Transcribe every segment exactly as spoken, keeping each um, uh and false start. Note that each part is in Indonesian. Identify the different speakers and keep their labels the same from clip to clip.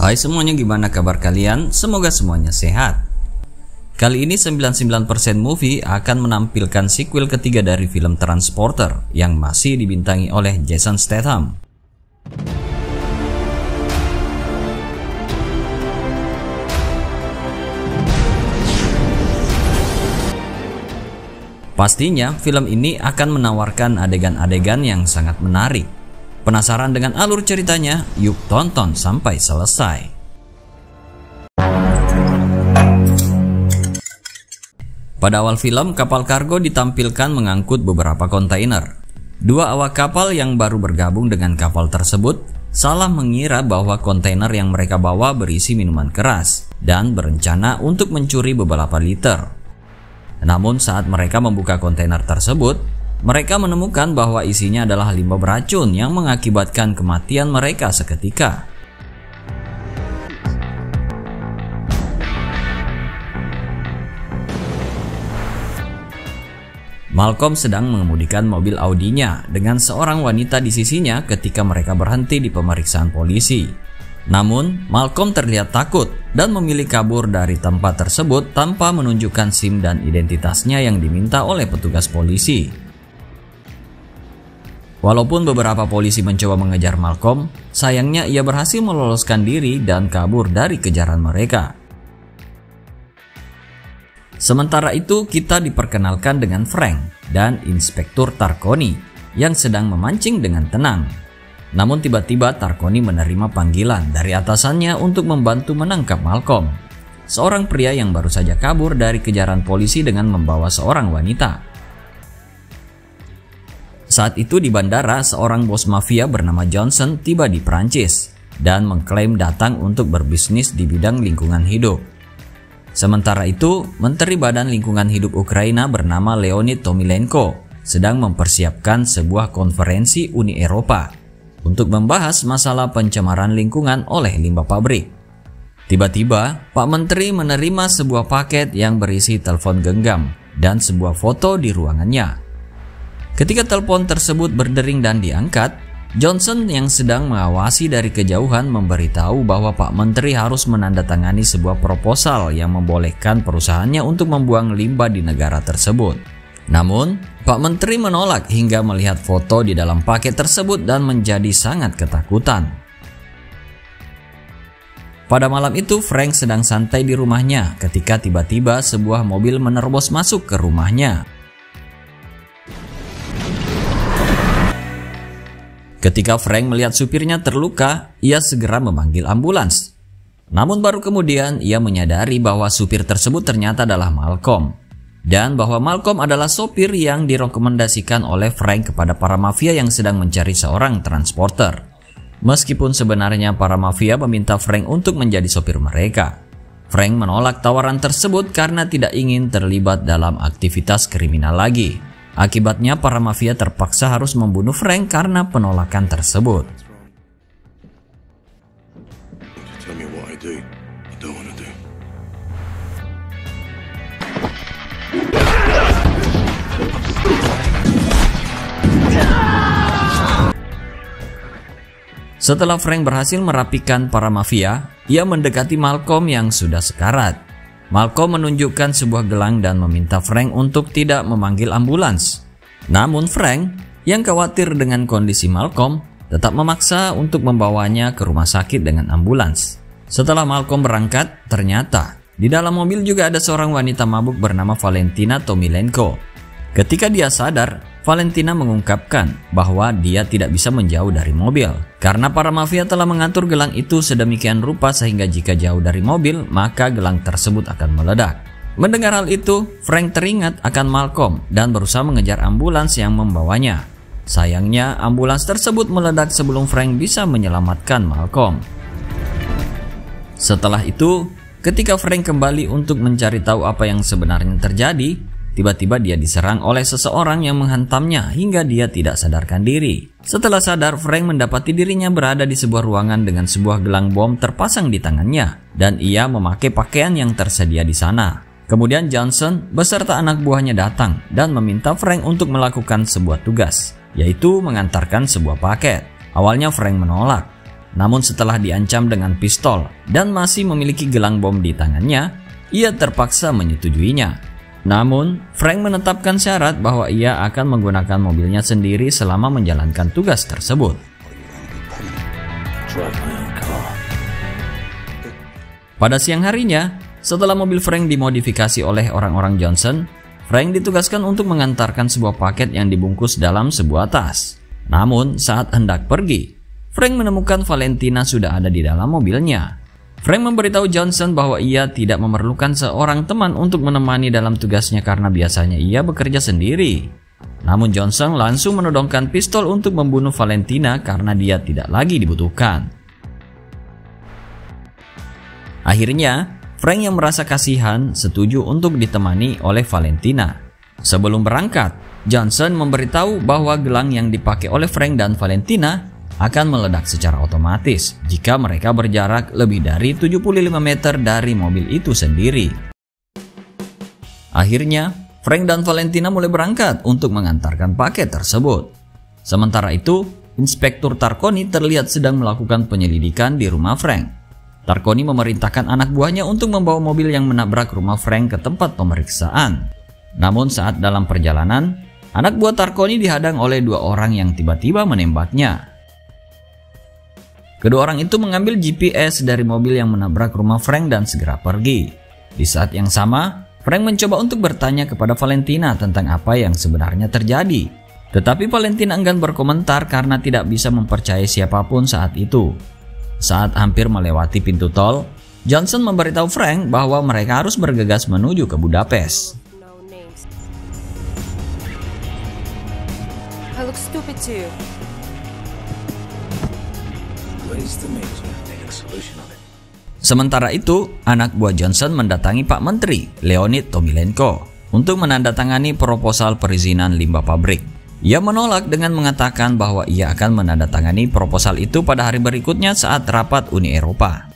Speaker 1: Hai semuanya, gimana kabar kalian? Semoga semuanya sehat. Kali ini sembilan puluh sembilan persen Movie akan menampilkan sequel ketiga dari film Transporter yang masih dibintangi oleh Jason Statham. Pastinya film ini akan menawarkan adegan-adegan yang sangat menarik. Penasaran dengan alur ceritanya? Yuk tonton sampai selesai. Pada awal film, kapal kargo ditampilkan mengangkut beberapa kontainer. Dua awak kapal yang baru bergabung dengan kapal tersebut salah mengira bahwa kontainer yang mereka bawa berisi minuman keras dan berencana untuk mencuri beberapa liter. Namun saat mereka membuka kontainer tersebut, mereka menemukan bahwa isinya adalah limbah beracun yang mengakibatkan kematian mereka seketika. Malcolm sedang mengemudikan mobil Audinya dengan seorang wanita di sisinya ketika mereka berhenti di pemeriksaan polisi. Namun, Malcolm terlihat takut dan memilih kabur dari tempat tersebut tanpa menunjukkan SIM dan identitasnya yang diminta oleh petugas polisi. Walaupun beberapa polisi mencoba mengejar Malcolm, sayangnya ia berhasil meloloskan diri dan kabur dari kejaran mereka. Sementara itu, kita diperkenalkan dengan Frank dan Inspektur Tarconi yang sedang memancing dengan tenang. Namun tiba-tiba Tarconi menerima panggilan dari atasannya untuk membantu menangkap Malcolm, seorang pria yang baru saja kabur dari kejaran polisi dengan membawa seorang wanita. Saat itu di bandara, seorang bos mafia bernama Johnson tiba di Prancis dan mengklaim datang untuk berbisnis di bidang lingkungan hidup. Sementara itu, Menteri Badan Lingkungan Hidup Ukraina bernama Leonid Tomilenko sedang mempersiapkan sebuah konferensi Uni Eropa untuk membahas masalah pencemaran lingkungan oleh limbah pabrik. Tiba-tiba, Pak Menteri menerima sebuah paket yang berisi telepon genggam dan sebuah foto di ruangannya. Ketika telepon tersebut berdering dan diangkat, Johnson yang sedang mengawasi dari kejauhan memberitahu bahwa Pak Menteri harus menandatangani sebuah proposal yang membolehkan perusahaannya untuk membuang limbah di negara tersebut. Namun, Pak Menteri menolak hingga melihat foto di dalam paket tersebut dan menjadi sangat ketakutan. Pada malam itu, Frank sedang santai di rumahnya ketika tiba-tiba sebuah mobil menerobos masuk ke rumahnya. Ketika Frank melihat supirnya terluka, ia segera memanggil ambulans. Namun baru kemudian ia menyadari bahwa supir tersebut ternyata adalah Malcolm, dan bahwa Malcolm adalah sopir yang direkomendasikan oleh Frank kepada para mafia yang sedang mencari seorang transporter. Meskipun sebenarnya para mafia meminta Frank untuk menjadi sopir mereka, Frank menolak tawaran tersebut karena tidak ingin terlibat dalam aktivitas kriminal lagi. Akibatnya para mafia terpaksa harus membunuh Frank karena penolakan tersebut. Setelah Frank berhasil merapikan para mafia, ia mendekati Malcolm yang sudah sekarat. Malcolm menunjukkan sebuah gelang dan meminta Frank untuk tidak memanggil ambulans. Namun Frank, yang khawatir dengan kondisi Malcolm, tetap memaksa untuk membawanya ke rumah sakit dengan ambulans. Setelah Malcolm berangkat, ternyata di dalam mobil juga ada seorang wanita mabuk bernama Valentina Tomilenko. Ketika dia sadar, Valentina mengungkapkan bahwa dia tidak bisa menjauh dari mobil karena para mafia telah mengatur gelang itu sedemikian rupa sehingga jika jauh dari mobil maka gelang tersebut akan meledak. Mendengar hal itu, Frank teringat akan Malcolm dan berusaha mengejar ambulans yang membawanya. Sayangnya ambulans tersebut meledak sebelum Frank bisa menyelamatkan Malcolm. Setelah itu, ketika Frank kembali untuk mencari tahu apa yang sebenarnya terjadi, tiba-tiba dia diserang oleh seseorang yang menghantamnya hingga dia tidak sadarkan diri. Setelah sadar, Frank mendapati dirinya berada di sebuah ruangan dengan sebuah gelang bom terpasang di tangannya, dan ia memakai pakaian yang tersedia di sana. Kemudian Johnson beserta anak buahnya datang dan meminta Frank untuk melakukan sebuah tugas, yaitu mengantarkan sebuah paket. Awalnya Frank menolak, Namun setelah diancam dengan pistol dan masih memiliki gelang bom di tangannya, ia terpaksa menyetujuinya. Namun, Frank menetapkan syarat bahwa ia akan menggunakan mobilnya sendiri selama menjalankan tugas tersebut. Pada siang harinya, setelah mobil Frank dimodifikasi oleh orang-orang Johnson, Frank ditugaskan untuk mengantarkan sebuah paket yang dibungkus dalam sebuah tas. Namun, saat hendak pergi, Frank menemukan Valentina sudah ada di dalam mobilnya. Frank memberitahu Johnson bahwa ia tidak memerlukan seorang teman untuk menemani dalam tugasnya karena biasanya ia bekerja sendiri. Namun Johnson langsung menodongkan pistol untuk membunuh Valentina karena dia tidak lagi dibutuhkan. Akhirnya, Frank yang merasa kasihan setuju untuk ditemani oleh Valentina. Sebelum berangkat, Johnson memberitahu bahwa gelang yang dipakai oleh Frank dan Valentina akan meledak secara otomatis jika mereka berjarak lebih dari tujuh puluh lima meter dari mobil itu sendiri. Akhirnya, Frank dan Valentina mulai berangkat untuk mengantarkan paket tersebut. Sementara itu, Inspektur Tarconi terlihat sedang melakukan penyelidikan di rumah Frank. Tarconi memerintahkan anak buahnya untuk membawa mobil yang menabrak rumah Frank ke tempat pemeriksaan. Namun saat dalam perjalanan, anak buah Tarconi dihadang oleh dua orang yang tiba-tiba menembaknya. Kedua orang itu mengambil G P S dari mobil yang menabrak rumah Frank dan segera pergi. Di saat yang sama, Frank mencoba untuk bertanya kepada Valentina tentang apa yang sebenarnya terjadi. Tetapi Valentina enggan berkomentar karena tidak bisa mempercayai siapapun saat itu. Saat hampir melewati pintu tol, Johnson memberitahu Frank bahwa mereka harus bergegas menuju ke Budapest.
Speaker 2: I look stupid too.
Speaker 1: Sementara itu, anak buah Johnson mendatangi Pak Menteri, Leonid Tomilenko, untuk menandatangani proposal perizinan limbah pabrik. Ia menolak dengan mengatakan bahwa ia akan menandatangani proposal itu pada hari berikutnya saat rapat Uni Eropa.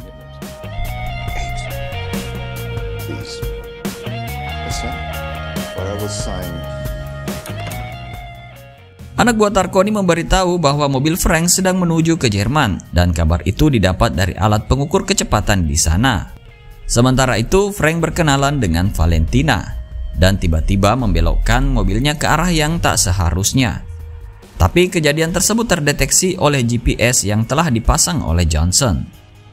Speaker 1: Anak buah Tarconi memberitahu bahwa mobil Frank sedang menuju ke Jerman dan kabar itu didapat dari alat pengukur kecepatan di sana. Sementara itu, Frank berkenalan dengan Valentina dan tiba-tiba membelokkan mobilnya ke arah yang tak seharusnya. Tapi kejadian tersebut terdeteksi oleh G P S yang telah dipasang oleh Johnson.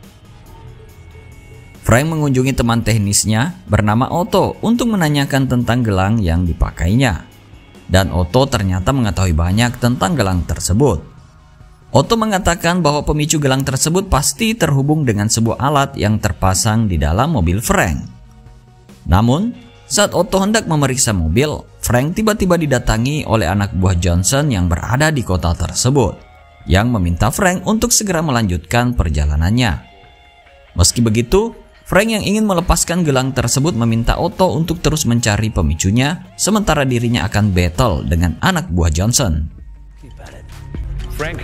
Speaker 1: Frank mengunjungi teman teknisnya bernama Otto untuk menanyakan tentang gelang yang dipakainya. Dan Otto ternyata mengetahui banyak tentang gelang tersebut. Otto mengatakan bahwa pemicu gelang tersebut pasti terhubung dengan sebuah alat yang terpasang di dalam mobil Frank. Namun, saat Otto hendak memeriksa mobil, Frank tiba-tiba didatangi oleh anak buah Johnson yang berada di kota tersebut, yang meminta Frank untuk segera melanjutkan perjalanannya. Meski begitu, Frank yang ingin melepaskan gelang tersebut meminta Otto untuk terus mencari pemicunya, sementara dirinya akan battle dengan anak buah Johnson.
Speaker 3: Frank.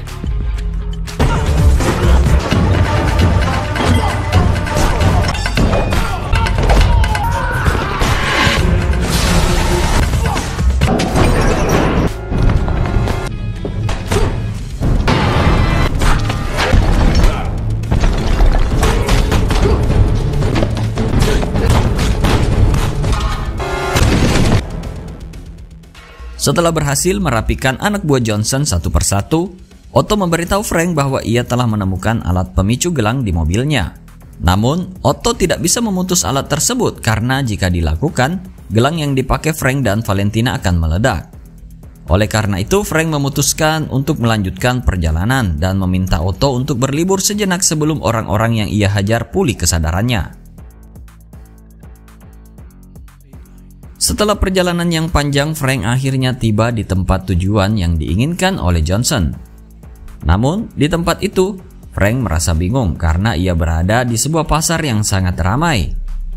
Speaker 1: Setelah berhasil merapikan anak buah Johnson satu persatu, Otto memberitahu Frank bahwa ia telah menemukan alat pemicu gelang di mobilnya. Namun, Otto tidak bisa memutus alat tersebut karena jika dilakukan, gelang yang dipakai Frank dan Valentina akan meledak. Oleh karena itu, Frank memutuskan untuk melanjutkan perjalanan dan meminta Otto untuk berlibur sejenak sebelum orang-orang yang ia hajar pulih kesadarannya. Setelah perjalanan yang panjang, Frank akhirnya tiba di tempat tujuan yang diinginkan oleh Johnson. Namun, di tempat itu, Frank merasa bingung karena ia berada di sebuah pasar yang sangat ramai.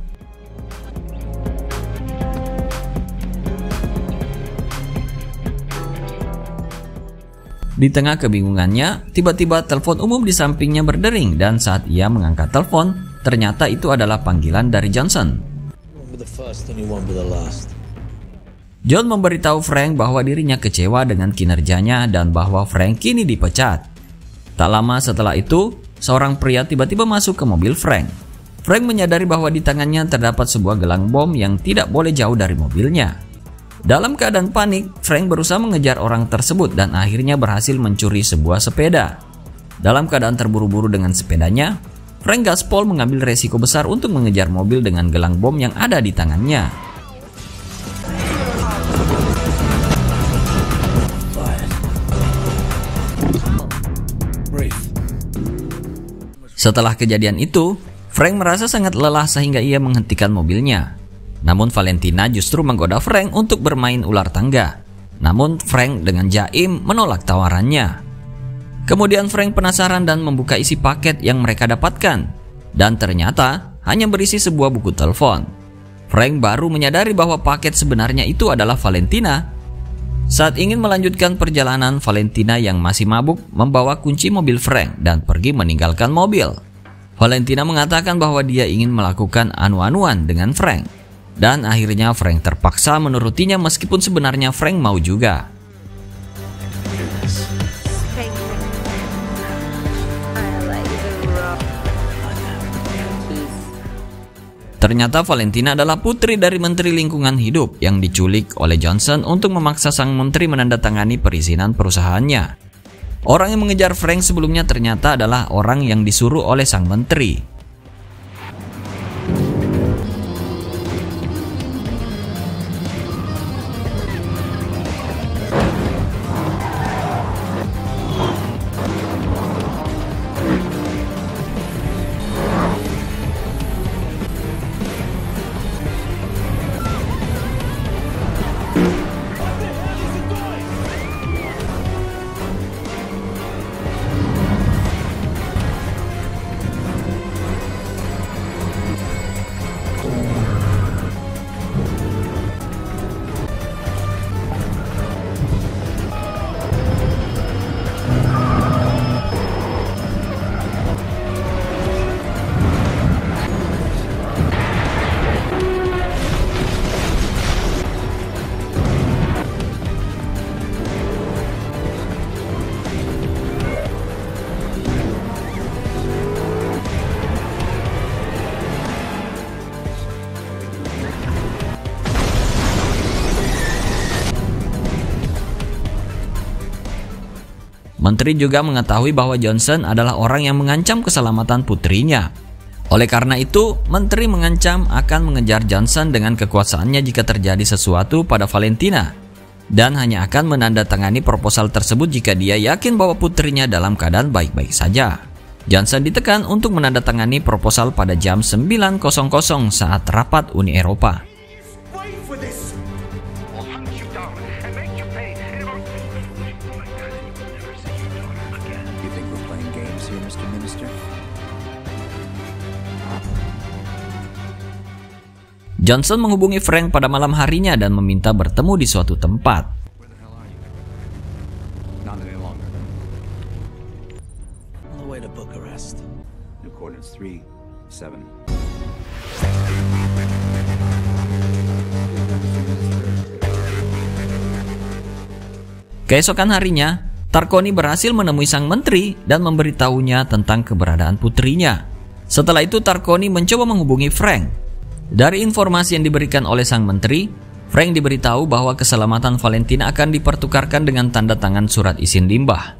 Speaker 1: Di tengah kebingungannya, tiba-tiba telepon umum di sampingnya berdering dan saat ia mengangkat telepon, ternyata itu adalah panggilan dari Johnson. John memberitahu Frank bahwa dirinya kecewa dengan kinerjanya dan bahwa Frank kini dipecat. Tak lama setelah itu, seorang pria tiba-tiba masuk ke mobil Frank. Frank menyadari bahwa di tangannya terdapat sebuah gelang bom yang tidak boleh jauh dari mobilnya. Dalam keadaan panik, Frank berusaha mengejar orang tersebut dan akhirnya berhasil mencuri sebuah sepeda. Dalam keadaan terburu-buru dengan sepedanya, Frank gaspol mengambil resiko besar untuk mengejar mobil dengan gelang bom yang ada di tangannya. Setelah kejadian itu, Frank merasa sangat lelah sehingga ia menghentikan mobilnya. Namun Valentina justru menggoda Frank untuk bermain ular tangga. Namun Frank dengan jaim menolak tawarannya. Kemudian Frank penasaran dan membuka isi paket yang mereka dapatkan. Dan ternyata hanya berisi sebuah buku telepon. Frank baru menyadari bahwa paket sebenarnya itu adalah Valentina. Saat ingin melanjutkan perjalanan, Valentina yang masih mabuk membawa kunci mobil Frank dan pergi meninggalkan mobil. Valentina mengatakan bahwa dia ingin melakukan anu-anuan dengan Frank. Dan akhirnya Frank terpaksa menurutinya meskipun sebenarnya Frank mau juga. Ternyata Valentina adalah putri dari Menteri Lingkungan Hidup yang diculik oleh Johnson untuk memaksa sang menteri menandatangani perizinan perusahaannya. Orang yang mengejar Frank sebelumnya ternyata adalah orang yang disuruh oleh sang menteri. Menteri juga mengetahui bahwa Johnson adalah orang yang mengancam keselamatan putrinya. Oleh karena itu, Menteri mengancam akan mengejar Johnson dengan kekuasaannya jika terjadi sesuatu pada Valentina, dan hanya akan menandatangani proposal tersebut jika dia yakin bahwa putrinya dalam keadaan baik-baik saja. Johnson ditekan untuk menandatangani proposal pada jam sembilan saat rapat Uni Eropa. Johnson menghubungi Frank pada malam harinya dan meminta bertemu di suatu tempat. Keesokan harinya, Tarconi berhasil menemui sang menteri dan memberitahunya tentang keberadaan putrinya. Setelah itu Tarconi mencoba menghubungi Frank. Dari informasi yang diberikan oleh sang menteri, Frank diberitahu bahwa keselamatan Valentina akan dipertukarkan dengan tanda tangan surat izin limbah.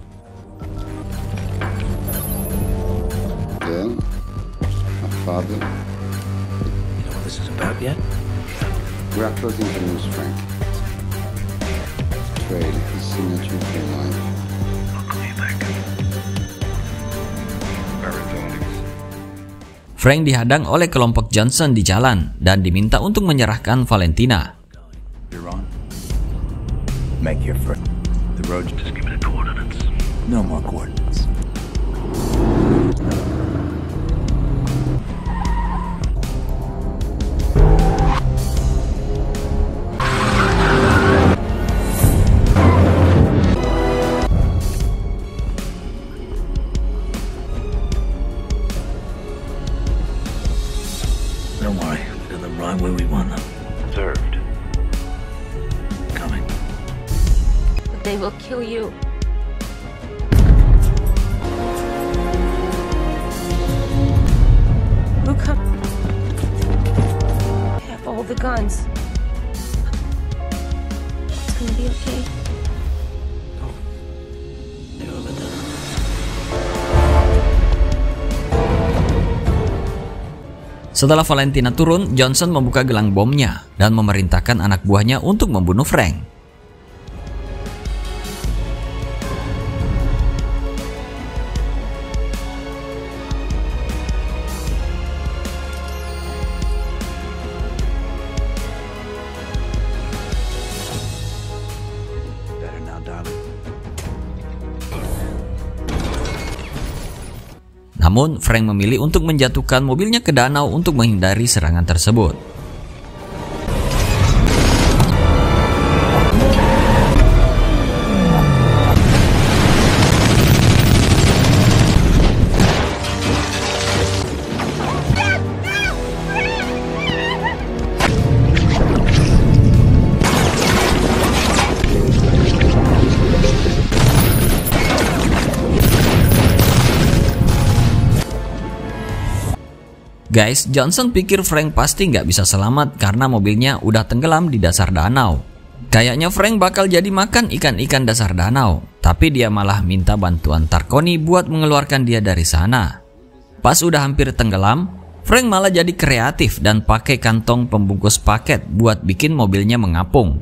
Speaker 2: Bill, my father.
Speaker 3: You know what this is about yet?
Speaker 2: We're closing the news, Frank. Trade his signature for life.
Speaker 3: I'll call you back.
Speaker 1: Frank dihadang oleh kelompok Johnson di jalan dan diminta untuk menyerahkan Valentina.
Speaker 4: You're on. Make your friend. The road.
Speaker 3: Just give me the coordinates.
Speaker 4: No more coordinates.
Speaker 3: Don't worry, we did them right where we want them. Observed. Coming.
Speaker 5: They will kill you. Who come? I have all the guns. It's gonna be okay.
Speaker 1: Setelah Valentina turun, Johnson membuka gelang bomnya dan memerintahkan anak buahnya untuk membunuh Frank.
Speaker 4: Better now, darling.
Speaker 1: Namun, Frank memilih untuk menjatuhkan mobilnya ke danau untuk menghindari serangan tersebut. Guys, Johnson pikir Frank pasti nggak bisa selamat karena mobilnya udah tenggelam di dasar danau. Kayaknya Frank bakal jadi makan ikan-ikan dasar danau, tapi dia malah minta bantuan Tarconi buat mengeluarkan dia dari sana. Pas udah hampir tenggelam, Frank malah jadi kreatif dan pakai kantong pembungkus paket buat bikin mobilnya mengapung.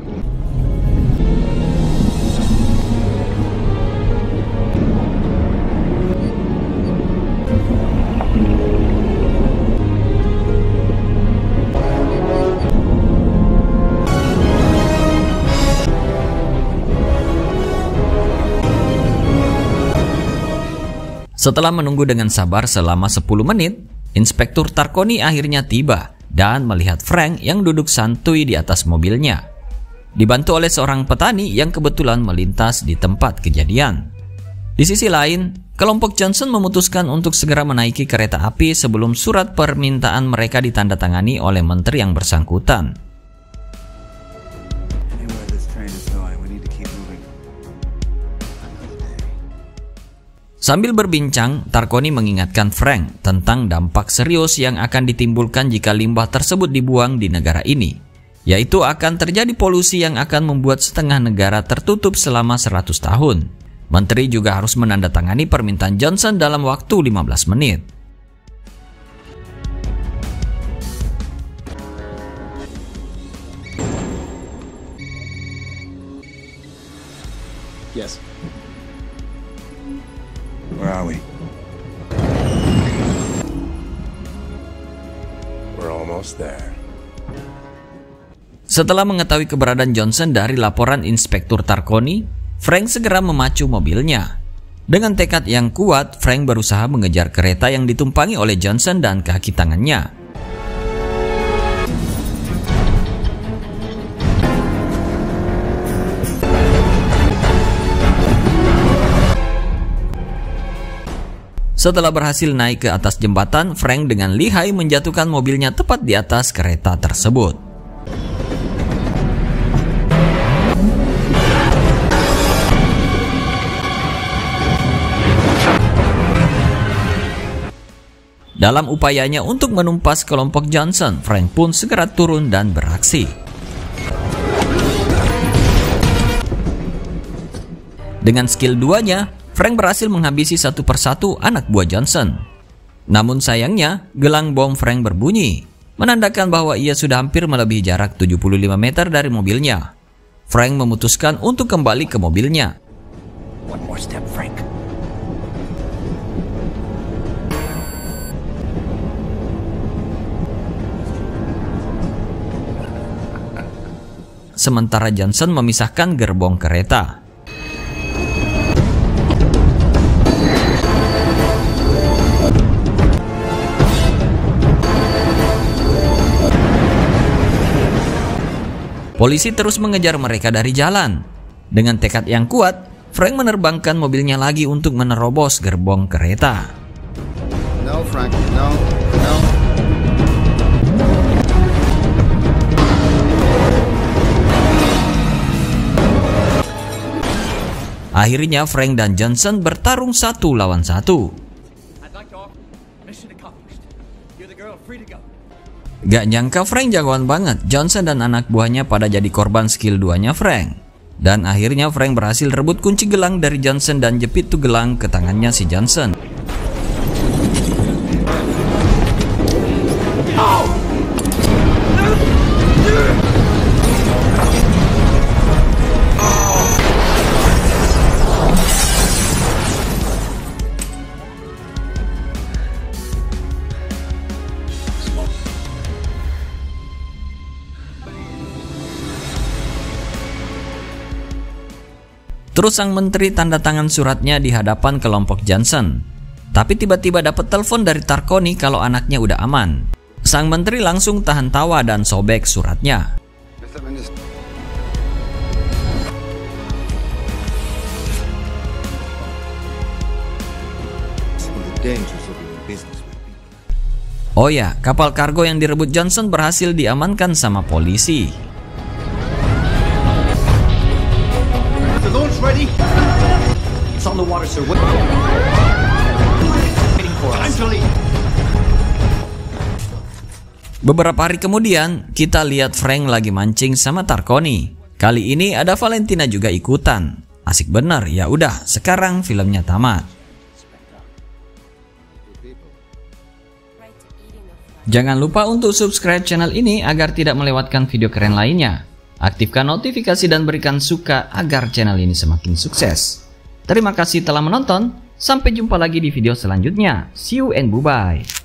Speaker 1: Setelah menunggu dengan sabar selama sepuluh menit, Inspektur Tarconi akhirnya tiba dan melihat Frank yang duduk santuy di atas mobilnya, dibantu oleh seorang petani yang kebetulan melintas di tempat kejadian. Di sisi lain, kelompok Johnson memutuskan untuk segera menaiki kereta api sebelum surat permintaan mereka ditandatangani oleh menteri yang bersangkutan. Sambil berbincang, Tarconi mengingatkan Frank tentang dampak serius yang akan ditimbulkan jika limbah tersebut dibuang di negara ini, yaitu akan terjadi polusi yang akan membuat setengah negara tertutup selama seratus tahun. Menteri juga harus menandatangani permintaan Johnson dalam waktu lima belas menit.
Speaker 6: Yes.
Speaker 4: Where are we?
Speaker 6: We're almost there.
Speaker 1: Setelah mengetahui keberadaan Johnson dari laporan Inspektur Tarconi, Frank segera memacu mobilnya. Dengan tekad yang kuat, Frank berusaha mengejar kereta yang ditumpangi oleh Johnson dan kaki tangannya. Setelah berhasil naik ke atas jembatan, Frank dengan lihai menjatuhkan mobilnya tepat di atas kereta tersebut. Dalam upayanya untuk menumpas kelompok Johnson, Frank pun segera turun dan beraksi. Dengan skill duanya, Frank berhasil menghabisi satu persatu anak buah Johnson. Namun sayangnya, gelang bom Frank berbunyi, menandakan bahwa ia sudah hampir melebihi jarak tujuh puluh lima meter dari mobilnya. Frank memutuskan untuk kembali ke mobilnya.
Speaker 4: One more step, Frank.
Speaker 1: Sementara Johnson memisahkan gerbong kereta. Polisi terus mengejar mereka dari jalan. Dengan tekad yang kuat, Frank menerbangkan mobilnya lagi untuk menerobos gerbong kereta.
Speaker 2: No, Frank, no, no.
Speaker 1: Akhirnya Frank dan Johnson bertarung satu lawan satu. Gak nyangka Frank jagoan banget. Johnson dan anak buahnya pada jadi korban skill duanya Frank. Dan akhirnya Frank berhasil rebut kunci gelang dari Johnson dan jepit tuh gelang ke tangannya si Johnson. Terus sang menteri tanda tangan suratnya di hadapan kelompok Johnson. Tapi tiba-tiba dapat telepon dari Tarconi kalau anaknya udah aman. Sang menteri langsung tahan tawa dan sobek suratnya. Oh ya, kapal kargo yang direbut Johnson berhasil diamankan sama polisi.
Speaker 7: Ready? It's on the water, sir. Wait. Waiting for us. Time to leave.
Speaker 1: Beberapa hari kemudian, kita lihat Frank lagi mancing sama Tarconi. Kali ini ada Valentina juga ikutan. Asik bener, ya udah, sekarang filmnya tamat. Jangan lupa untuk subscribe channel ini agar tidak melewatkan video keren lainnya. Aktifkan notifikasi dan berikan suka agar channel ini semakin sukses. Terima kasih telah menonton. Sampai jumpa lagi di video selanjutnya. See you and bye-bye.